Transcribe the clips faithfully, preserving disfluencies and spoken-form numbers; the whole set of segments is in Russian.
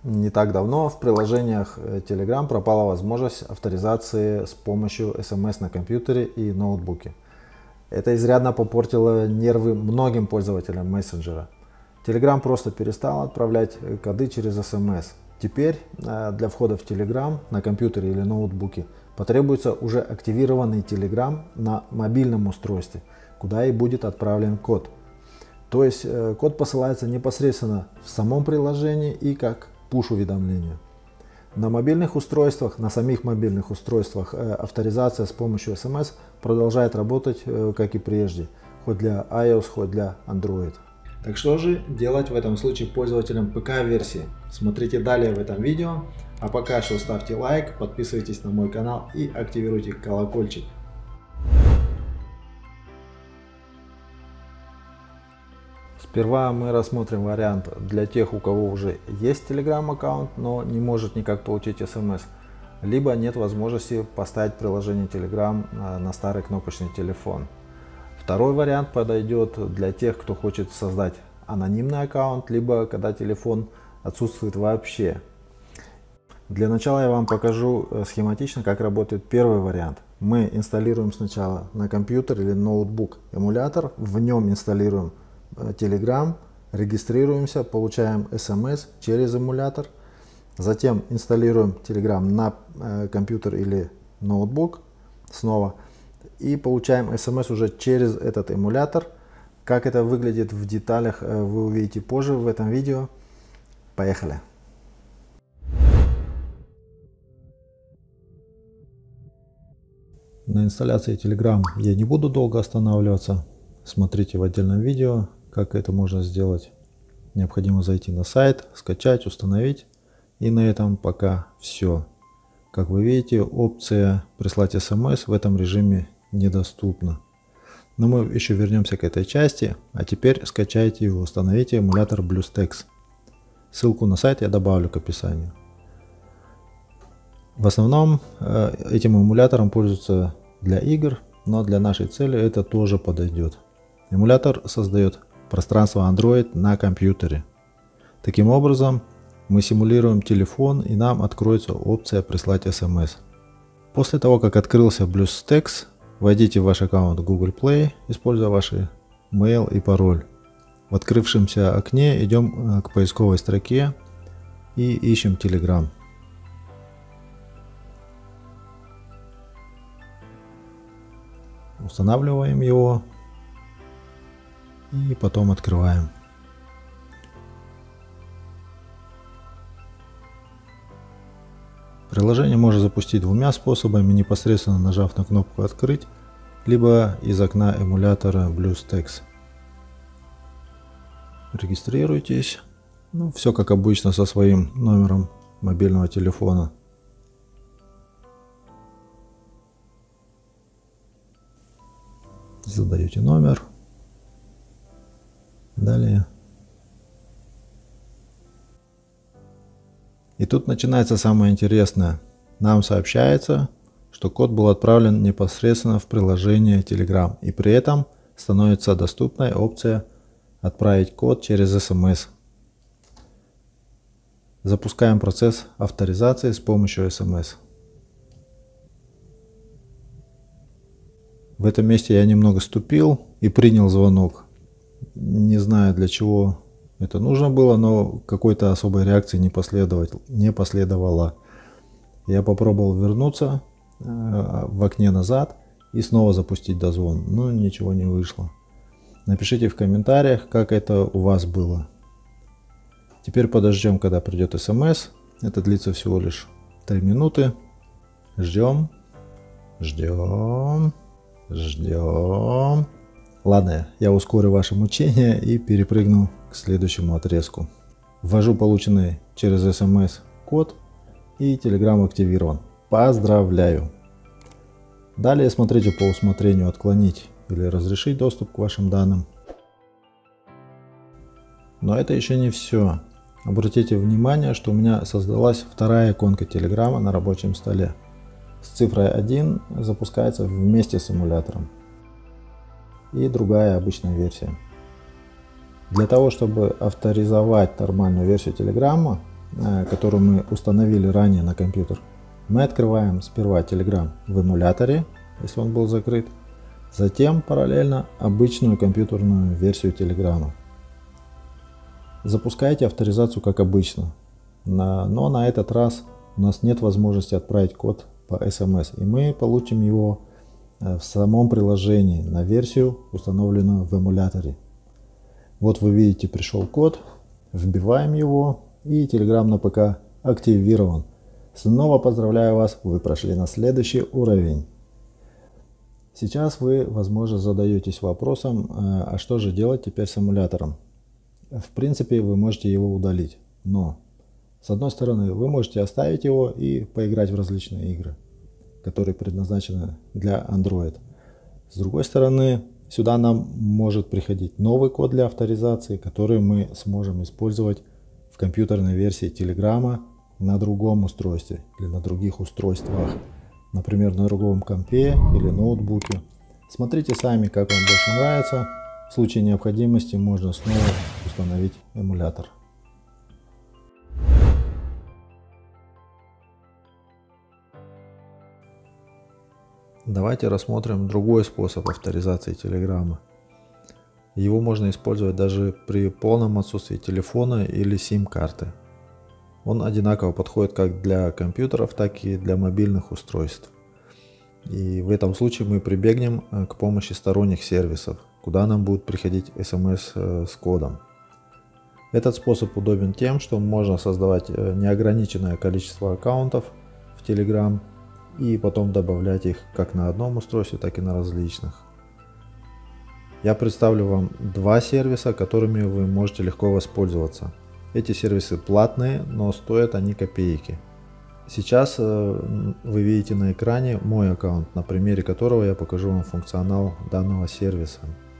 Не так давно в приложениях Telegram пропала возможность авторизации с помощью эс эм эс на компьютере и ноутбуке. Это изрядно попортило нервы многим пользователям мессенджера. Telegram просто перестал отправлять коды через эс эм эс. Теперь для входа в Telegram на компьютере или ноутбуке потребуется уже активированный Telegram на мобильном устройстве, куда и будет отправлен код. То есть код посылается непосредственно в самом приложении и как пуш-уведомление. На мобильных устройствах, на самих мобильных устройствах авторизация с помощью эс эм эс продолжает работать как и прежде, хоть для iOS, хоть для Android. Так что же делать в этом случае пользователям пэ ка-версии? Смотрите далее в этом видео. А пока что ставьте лайк, подписывайтесь на мой канал и активируйте колокольчик. Сперва мы рассмотрим вариант для тех, у кого уже есть Telegram аккаунт, но не может никак получить эс эм эс, либо нет возможности поставить приложение Telegram на старый кнопочный телефон. Второй вариант подойдет для тех, кто хочет создать анонимный аккаунт, либо когда телефон отсутствует вообще. Для начала я вам покажу схематично, как работает первый вариант. Мы инсталируем сначала на компьютер или ноутбук эмулятор, в нем инсталируем Telegram, регистрируемся, получаем эс эм эс через эмулятор, затем инсталируем Telegram на э, компьютер или ноутбук снова и получаем эс эм эс уже через этот эмулятор. Как это выглядит в деталях, э, вы увидите позже в этом видео. Поехали! На инсталляции Telegram я не буду долго останавливаться. Смотрите в отдельном видео, как это можно сделать. Необходимо зайти на сайт, скачать, установить. И на этом пока все. Как вы видите, опция прислать эс эм эс в этом режиме недоступна. Но мы еще вернемся к этой части. А теперь скачайте и установите эмулятор BlueStacks. Ссылку на сайт я добавлю к описанию. В основном этим эмулятором пользуются для игр, но для нашей цели это тоже подойдет. Эмулятор создает пространство Android на компьютере. Таким образом, мы симулируем телефон и нам откроется опция прислать эс эм эс. После того, как открылся BlueStacks, войдите в ваш аккаунт Google Play, используя ваши mail и пароль. В открывшемся окне идем к поисковой строке и ищем Telegram. Устанавливаем его и потом открываем. Приложение можно запустить двумя способами, непосредственно нажав на кнопку «Открыть», либо из окна эмулятора BlueStacks. Регистрируйтесь. Ну, все как обычно со своим номером мобильного телефона. Задаете номер. Далее. И тут начинается самое интересное. Нам сообщается, что код был отправлен непосредственно в приложение Telegram. И при этом становится доступной опция «Отправить код через эс эм эс». Запускаем процесс авторизации с помощью эс эм эс. В этом месте я немного ступил и принял звонок. Не знаю, для чего это нужно было, но какой-то особой реакции не последовало. Не последовало. Я попробовал вернуться э, в окне назад и снова запустить дозвон, но ничего не вышло. Напишите в комментариях, как это у вас было. Теперь подождем, когда придет эс эм эс. Это длится всего лишь три минуты. Ждем, ждем. Ждем. Ладно, я ускорю ваше мучение и перепрыгну к следующему отрезку. Ввожу полученный через эс эм эс код и Telegram активирован. Поздравляю! Далее смотрите по усмотрению отклонить или разрешить доступ к вашим данным. Но это еще не все. Обратите внимание, что у меня создалась вторая иконка Telegram на рабочем столе. С цифрой один запускается вместе с эмулятором. И другая обычная версия. Для того, чтобы авторизовать нормальную версию Telegram, которую мы установили ранее на компьютер, мы открываем сперва Telegram в эмуляторе, если он был закрыт, затем параллельно обычную компьютерную версию Telegram. Запускайте авторизацию как обычно, но на этот раз у нас нет возможности отправить код по эс эм эс, и мы получим его в самом приложении на версию, установленную в эмуляторе. Вот вы видите, пришел код, вбиваем его, и Telegram на ПК активирован. Снова поздравляю вас, вы прошли на следующий уровень. Сейчас вы, возможно, задаетесь вопросом, а что же делать теперь с эмулятором? В принципе, вы можете его удалить, но с одной стороны вы можете оставить его и поиграть в различные игры, которые предназначены для Android. С другой стороны, сюда нам может приходить новый код для авторизации, который мы сможем использовать в компьютерной версии Telegram на другом устройстве или на других устройствах, например, на другом компе или ноутбуке. Смотрите сами, как вам больше нравится. В случае необходимости можно снова установить эмулятор. Давайте рассмотрим другой способ авторизации Telegram. Его можно использовать даже при полном отсутствии телефона или сим-карты. Он одинаково подходит как для компьютеров, так и для мобильных устройств. И в этом случае мы прибегнем к помощи сторонних сервисов, куда нам будет приходить эс эм эс с кодом. Этот способ удобен тем, что можно создавать неограниченное количество аккаунтов в Telegram и потом добавлять их как на одном устройстве, так и на различных. Я представлю вам два сервиса, которыми вы можете легко воспользоваться. Эти сервисы платные, но стоят они копейки. Сейчас вы видите на экране мой аккаунт, на примере которого я покажу вам функционал данного сервиса.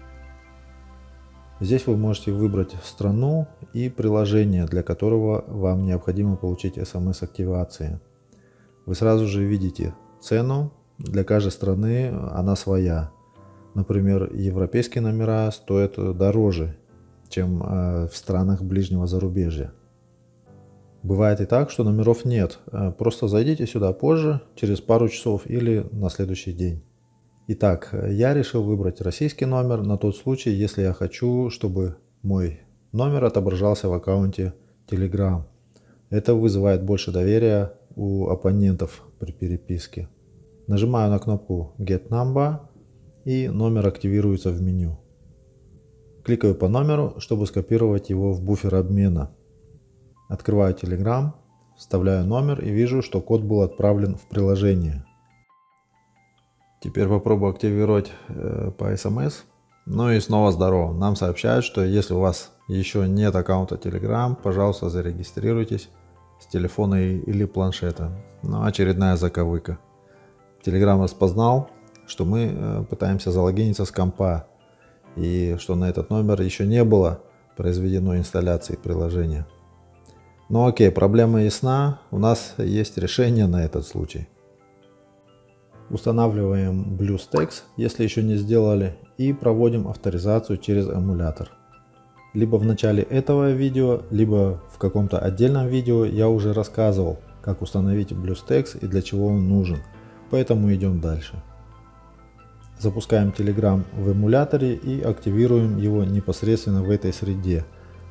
Здесь вы можете выбрать страну и приложение, для которого вам необходимо получить эс эм эс активации. Вы сразу же видите цену, для каждой страны она своя. Например, европейские номера стоят дороже, чем в странах ближнего зарубежья. Бывает и так, что номеров нет. Просто зайдите сюда позже, через пару часов или на следующий день. Итак, я решил выбрать российский номер на тот случай, если я хочу, чтобы мой номер отображался в аккаунте Telegram. Это вызывает больше доверия у оппонентов при переписке. Нажимаю на кнопку Get Number, и номер активируется в меню. Кликаю по номеру, чтобы скопировать его в буфер обмена. Открываю Telegram, вставляю номер и вижу, что код был отправлен в приложение. Теперь попробую активировать э, по эс эм эс. Ну и снова здорово. Нам сообщают, что если у вас еще нет аккаунта Telegram, пожалуйста, зарегистрируйтесь с телефона или планшета. Ну, очередная заковыка. Telegram распознал, что мы э, пытаемся залогиниться с компа, и что на этот номер еще не было произведено инсталляции приложения. Ну окей, проблема ясна, у нас есть решение на этот случай. Устанавливаем BlueStacks, если еще не сделали, и проводим авторизацию через эмулятор. Либо в начале этого видео, либо в каком-то отдельном видео я уже рассказывал, как установить BlueStacks и для чего он нужен, поэтому идем дальше. Запускаем Telegram в эмуляторе и активируем его непосредственно в этой среде.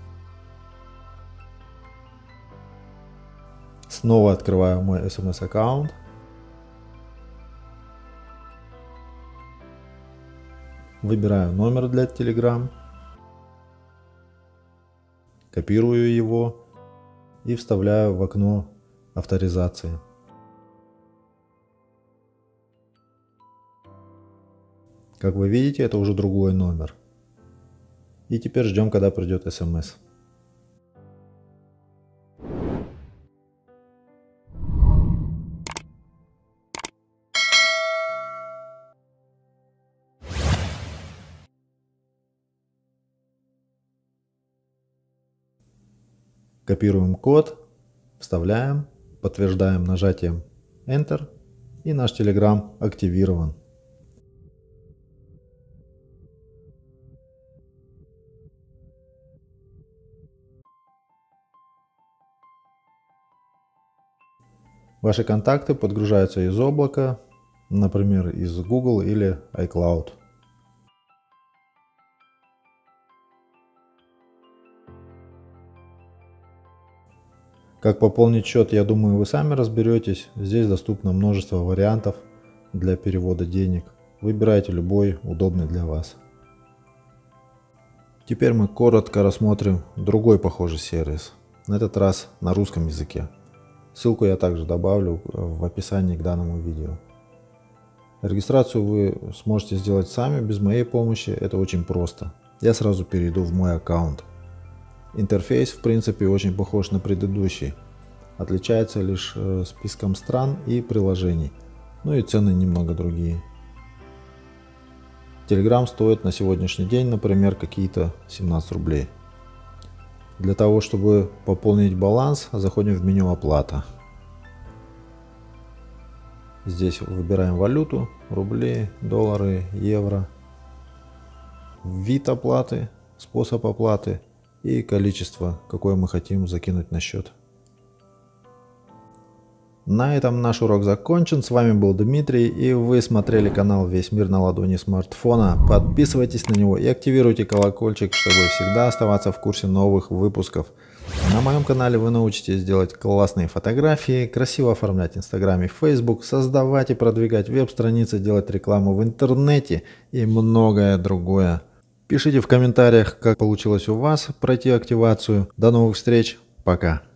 Снова открываю мой эс эм эс аккаунт. Выбираю номер для Telegram. Копирую его и вставляю в окно авторизации. Как вы видите, это уже другой номер. И теперь ждем, когда придет эс эм эс. Копируем код, вставляем, подтверждаем нажатием Enter, и наш Telegram активирован. Ваши контакты подгружаются из облака, например, из Google или iCloud. Как пополнить счет, я думаю, вы сами разберетесь. Здесь доступно множество вариантов для перевода денег. Выбирайте любой удобный для вас. Теперь мы коротко рассмотрим другой похожий сервис, на этот раз на русском языке. Ссылку я также добавлю в описании к данному видео. Регистрацию вы сможете сделать сами, без моей помощи, это очень просто. Я сразу перейду в мой аккаунт. Интерфейс в принципе очень похож на предыдущий, отличается лишь списком стран и приложений, ну и цены немного другие. Telegram стоит на сегодняшний день, например, какие-то семнадцать рублей. Для того, чтобы пополнить баланс, заходим в меню «Оплата». Здесь выбираем валюту, рубли, доллары, евро, вид оплаты, способ оплаты и количество, какое мы хотим закинуть на счет. На этом наш урок закончен. С вами был Дмитрий, и вы смотрели канал «Весь мир на ладони смартфона». Подписывайтесь на него и активируйте колокольчик, чтобы всегда оставаться в курсе новых выпусков. На моем канале вы научитесь делать классные фотографии, красиво оформлять Инстаграм и Фейсбук, создавать и продвигать веб-страницы, делать рекламу в интернете и многое другое. Пишите в комментариях, как получилось у вас пройти активацию. До новых встреч, пока!